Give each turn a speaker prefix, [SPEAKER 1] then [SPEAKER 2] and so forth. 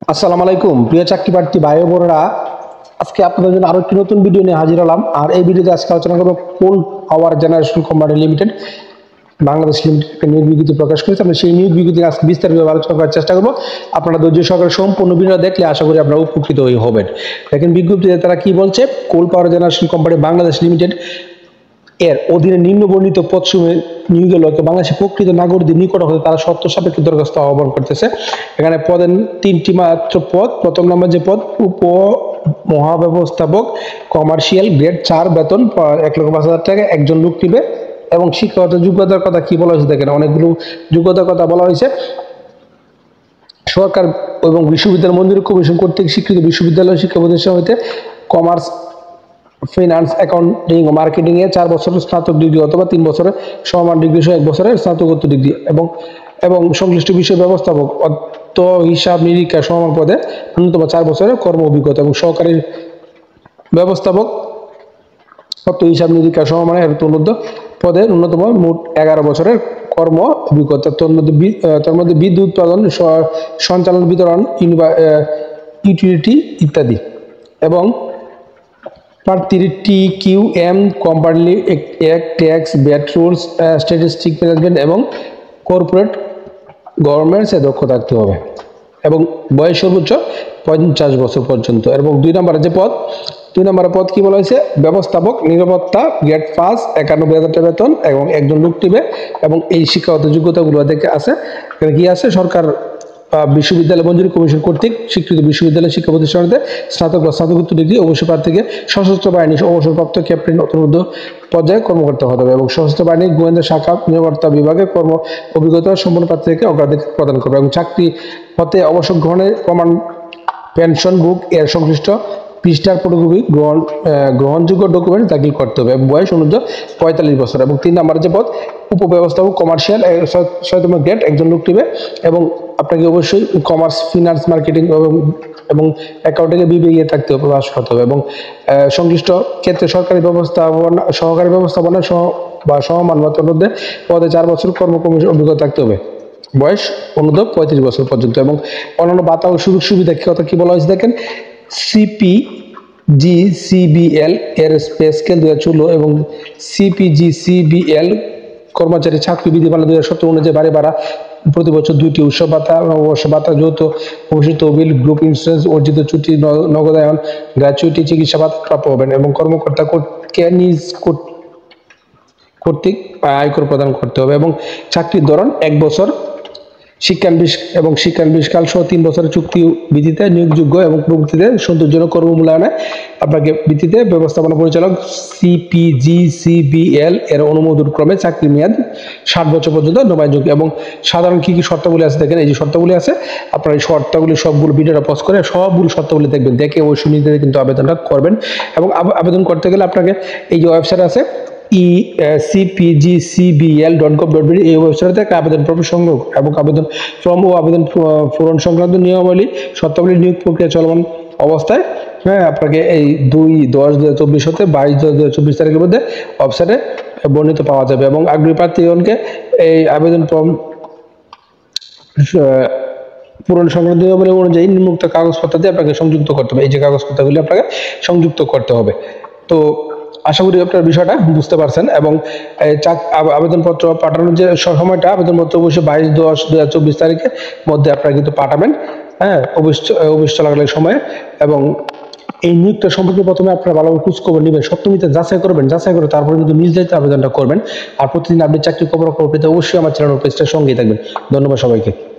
[SPEAKER 1] আসসালামু আলাইকুম প্রিয় চাকরি প্রার্থী ভাই ও বোনেরা, আজকে আপনাদের জন্য আরো একটি নতুন ভিডিও নিয়ে হাজির হলাম। আর এই ভিডিওতে আজকে আলোচনা করব coal power generation company limited Bangladesh limited একটা নিয়োগ বিজ্ঞপ্তি প্রকাশ করেছে। আমরা সেই নিয়োগ বিজ্ঞপ্তি আজকে বিস্তারিতভাবে আলোচনা করার চেষ্টা করব। আপনারা ধৈর্য সহকারে সম্পূর্ণ ভিডিও দেখলে আশা করি আপনারা উপকৃত হবেন। দেখেন বিজ্ঞপ্তিতে তারা কি বলছে। Coal power generation company Bangladesh limited এর অধীনে নিম্নবর্ণিত পদসমূহে নিয়োগের লক্ষ্যে বাংলাদেশের প্রকৃত নাগরিকদের নিকট হতে তারা শর্ত সাপেক্ষে দরখাস্ত আহ্বান করতেছে। এখানে পদের তিনটি মাত্র পদ। প্রথম নম্বর যে পদ উপ মহাব্যবস্থাপক, কমার্শিয়াল, গ্রেড 4, বেতন 1,05,000 টাকা, একজন লোক নিবে। এবং শিক্ষাগত যোগ্যতার কথা কি বলা হয়েছে দেখেন, অনেকগুলো যোগ্যতার কথা বলা হয়েছে। সরকার এবং বিশ্ববিদ্যালয় মঞ্জুরি কমিশন কর্তৃক স্বীকৃত বিশ্ববিদ্যালয় শিক্ষা প্রতিষ্ঠান হইতে কমার্স, ফিনান্স, অ্যাকাউন্টিং ও মার্কেটিং এ 4 বছরের স্নাতক ডিগ্রি অথবা 3 বছরের সমান ডিগ্রি সহ 1 বছরের স্নাতকোত্তর ডিগ্রি এবং সংশ্লিষ্ট বিষয় ব্যবস্থাপক অর্থ হিসাব নিরীক্ষা সমান পদে ন্যূনতম 4 বছরের কর্ম অভিজ্ঞতা এবং সহকারী ব্যবস্থাপক অর্থ হিসাব নিরীক্ষা সমান পদে ন্যূনতম মোট 11 বছরের কর্ম অভিজ্ঞতা। তার মধ্যে বিদ্যুৎ উৎপাদন, সঞ্চালন, বিতরণ, ইউটিলিটি ইত্যাদি। এবং প্রার্থীর TQM, company act, tax, VAT rules, statistic management এবং কর্পোরেট গভর্নমেন্টসে দক্ষ থাকতে হবে এবং বয়স সর্বোচ্চ 50 বছর পর্যন্ত। এবং 2 নম্বরের যে পদ, 2 নম্বরের পদ কি বলা হয়েছে, ব্যবস্থাপক নিরাপত্তা, গ্রেড 5, 91,000 টাকা বেতন এবং একজন লোক নিবে। এবং এই শিক্ষাগত যোগ্যতাগুলো দেখে আছে, কি আছে, সরকার বিশ্ববিদ্যালয় মঞ্জুরি কমিশন কর্তৃক স্বীকৃত বিশ্ববিদ্যালয় শিক্ষা প্রতিষ্ঠানতে স্নাতক বা স্নাতকোত্তর ডিগ্রি, অবশ্যই প্রার্থীকে সশস্ত্র বাহিনী অবসরপ্রাপ্ত ক্যাপ্টেন অতনুর্ধ্ব পর্যায়ে কর্মকর্তা হতে হবে এবং সশস্ত্র বাহিনীর গোয়েন্দা শাখা নিরাপত্তা বিভাগে কর্ম অভিজ্ঞতা সম্পন্ন প্রার্থীকে অগ্রাধিকার প্রদান করবে এবং চাকরি হতে অবসর গ্রহণের প্রমাণ পেনশন বুক এর সংশ্লিষ্ট পৃষ্ঠার ফটোকপি গ্রহণযোগ্য ডকুমেন্ট দাখিল করতে হবে এবং বয়স অনুযায়ী 45 বছর। এবং 3 নম্বরের যে পদ উপব্যবস্থাপক, কমার্শিয়াল, 6তম গ্রেড, একজন লোক নিবে এবং আপনাকে অবশ্যই কমার্স, ফিনান্স, মার্কেটিং এবং অ্যাকাউন্টিংয়ে বিবেকে থাকতে হবে, পাস করতে হবে এবং সংশ্লিষ্ট ক্ষেত্রে সহকারী ব্যবস্থাপনা বা সমমান মধ্যে পদে 4 বছর কর্মকমিশন অভিজ্ঞতা থাকতে হবে, বয়স অনুদ্ধ 35 বছর পর্যন্ত। এবং অন্যান্য ভাতা ও সুযোগ সুবিধা কথা কি বলা হয়েছে দেখেন, CPGCBL এর পে স্কেল 2016 এবং CPGCBL কর্মচারী চাকরি বিধিমালা 2017 অনুযায়ী বাড়ি ভাড়া প্রতি বছর 2টি উৎসব ভাতা, অবসর ভাতা, যৌথ ভবিষ্যৎ তহবিল, গ্রুপ ইন্স্যুরেন্স, অর্জিত ছুটি, নগদায়ন, গ্র্যাচুইটি, চিকিৎসা ভাতা প্রাপ্য হবেন এবং কর্মকর্তা নিজ কর্তৃক আয়কর প্রদান করতে হবে এবং চাকরির ধরন 1 বছর শিক্ষানবিশকাল সহ 3 বছরের চুক্তি ভিত্তিতে নিয়োগযোগ্য এবং প্রকৃতিতে সন্তোষজনক কর্ম মূল্যায়নে আপনাকে ভিত্তিতে ব্যবস্থাপনা পরিচালক CPGCBL এর অনুমোদন ক্রমে চাকরির মেয়াদ 60 বছর পর্যন্ত নবায়নযোগ্য। এবং সাধারণ কি শর্তাবলী আছে দেখেন, এই যে শর্তাবলী আছে, আপনারা এই শর্তাবলী সবগুলো ভিডিওটা পজ করে সবগুলো শর্তাবলী দেখবেন, দেখে অবশ্যই নিজেদের কিন্তু আবেদনটা করবেন। এবং আবেদন করতে গেলে আপনাকে এই যে ওয়েবসাইট আছে cpgcbl.gov.bd, এই ওয়েবসাইটে একটা আবেদন ফর্ম সংগ্রহ এবং আবেদন ফর্ম ও আবেদন পূরণ সংক্রান্ত নিয়মাবলী শর্তাবলী নিয়োগ প্রক্রিয়া চলমান অবস্থায় আপনাকে এই 2/10/2024 হতে 22/2024 তারিখের মধ্যে ওয়েবসাইটে বর্ণিত পাওয়া যাবে। এবং আগ্রহী প্রার্থীগণকে এই আবেদন ফর্ম পূরণ সংক্রান্ত নিয়মাবলী অনুযায়ী নিম্নোক্ত কাগজপত্র দিয়ে আপনাকে সংযুক্ত করতে হবে। এই যে কাগজপত্রগুলি আপনাকে সংযুক্ত করতে হবে। তো আশা করি আপনার বিষয়টা বুঝতে পারছেন। এবং আবেদনপত্র পাঠানোর যে সময়টা, আবেদনপত্র অবশ্যই 22/10/2024 তারিখের মধ্যে আপনারা কিন্তু পাঠাবেন, অবশ্যই চলাকালীন সময়ে। এবং এই নিয়োগটা সম্পর্কে প্রথমে আপনারা ভালোভাবে খোঁজখবর নেবেন, সপ্তমীতে যাচাই করে তারপরে কিন্তু নিজ দায়িত্বে আবেদনটা করবেন। আর প্রতিদিন আপনি চাকরি খবর পেতে অবশ্যই আমার চ্যানেল পেজটার সঙ্গেই থাকবেন। ধন্যবাদ সবাইকে।